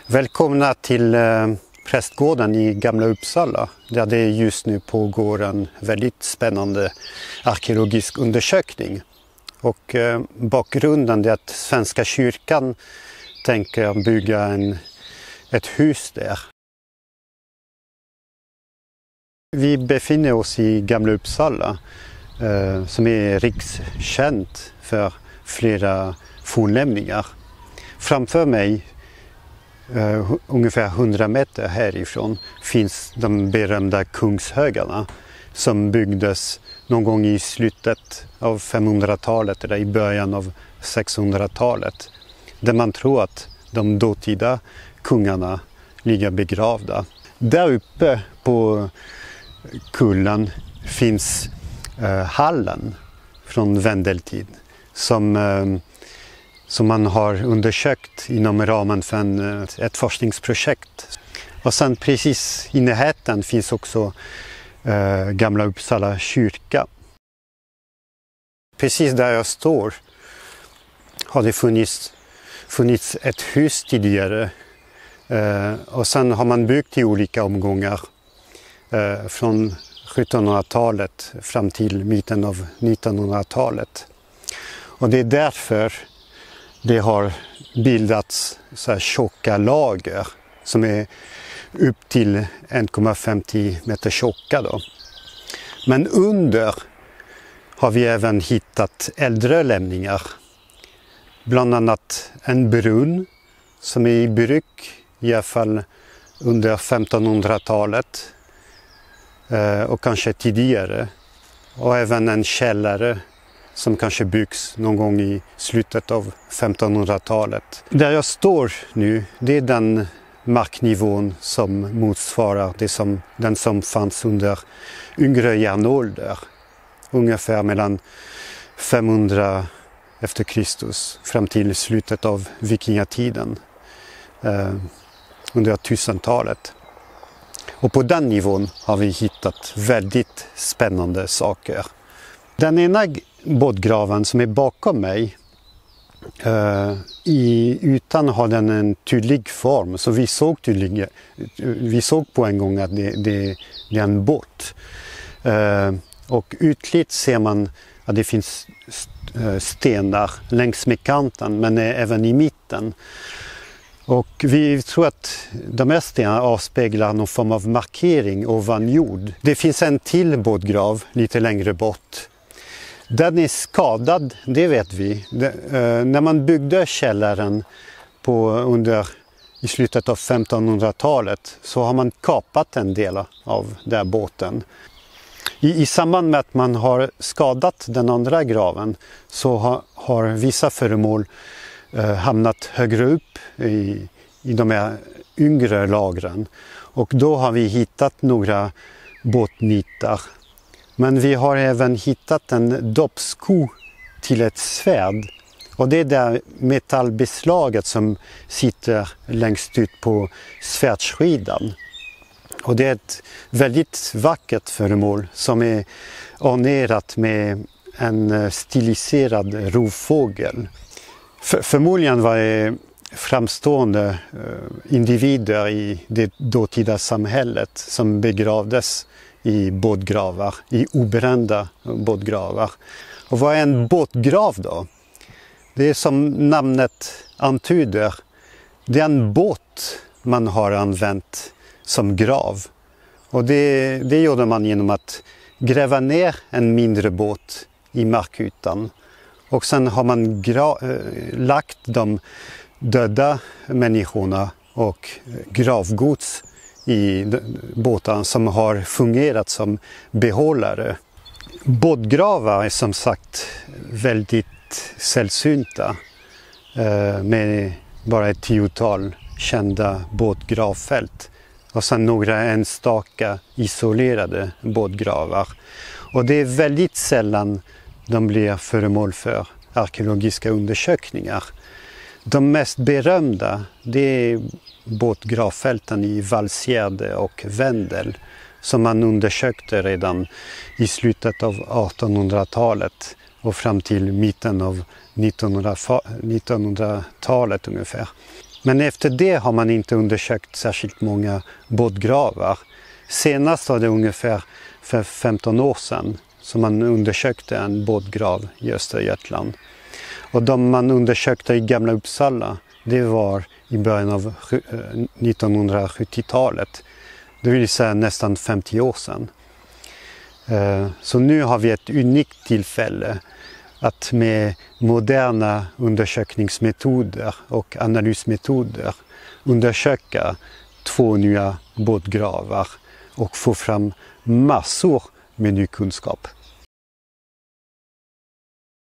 Välkomna till prästgården i Gamla Uppsala där det just nu pågår en väldigt spännande arkeologisk undersökning. Och bakgrunden är att Svenska kyrkan tänker bygga ett hus där. Vi befinner oss i Gamla Uppsala som är rikskänt för flera fornlämningar. Framför mig, ungefär 100 meter härifrån, finns de berömda Kungshögarna som byggdes någon gång i slutet av 500-talet eller i början av 600-talet. Där man tror att de dåtida kungarna ligger begravda. Där uppe på kullen finns hallen från Vendeltid som man har undersökt inom ramen för ett forskningsprojekt. Och sen precis i närheten finns också Gamla Uppsala kyrka. Precis där jag står har det funnits ett hus tidigare. Och sen har man byggt i olika omgångar från 1700-talet fram till mitten av 1900-talet. Och det är därför det har bildats så här tjocka lager som är upp till 1,50 meter tjocka då. Men under har vi även hittat äldre lämningar. Bland annat en brunn som är i bruk i alla fall under 1500-talet och kanske tidigare. Och även en källare som kanske byggs någon gång i slutet av 1500-talet. Där jag står nu, det är den marknivån som motsvarar den som fanns under yngre järnålder. Ungefär mellan 500 efter Kristus fram till slutet av vikingatiden under 1000-talet. Och på den nivån har vi hittat väldigt spännande saker. Den ena båtgraven som är bakom mig, i ytan har den en tydlig form. Så vi såg på en gång att det är en båt. Och ytligt ser man att det finns stenar längs med kanten men även i mitten. Och vi tror att de här stenarna avspeglar någon form av markering ovan jord. Det finns en till båtgrav lite längre bort. Den är skadad, det vet vi. När man byggde källaren i slutet av 1500-talet så har man kapat en del av den här båten. I samband med att man har skadat den andra graven så har vissa föremål hamnat högre upp i de här yngre lagren. Och då har vi hittat några båtnitar. Men vi har även hittat en doppsko till ett svärd. Och det är det metallbeslaget som sitter längst ut på svärdskidan. Och det är ett väldigt vackert föremål som är ornerat med en stiliserad rovfågel. Förmodligen var det framstående individer i det dåtida samhället som begravdes i båtgravar, i obrända båtgravar. Och vad är en båtgrav då? Det är som namnet antyder. Det är en båt man har använt som grav. Och det gjorde man genom att gräva ner en mindre båt i markytan. Och sen har man lagt de döda människorna och gravgods i båtar som har fungerat som behållare. Båtgravar är som sagt väldigt sällsynta med bara ett 10-tal kända båtgravfält och sen några enstaka isolerade båtgravar. Och det är väldigt sällan de blir föremål för arkeologiska undersökningar. De mest berömda det är båtgravfälten i Valsgärde och Vendel som man undersökte redan i slutet av 1800-talet och fram till mitten av 1900-talet ungefär. Men efter det har man inte undersökt särskilt många båtgravar. Senast var det ungefär för 15 år sedan som man undersökte en båtgrav i Östergötland. Och de man undersökte i Gamla Uppsala, det var i början av 1970-talet. Det vill säga nästan 50 år sedan. Så nu har vi ett unikt tillfälle att med moderna undersökningsmetoder och analysmetoder undersöka 2 nya båtgravar och få fram massor med ny kunskap.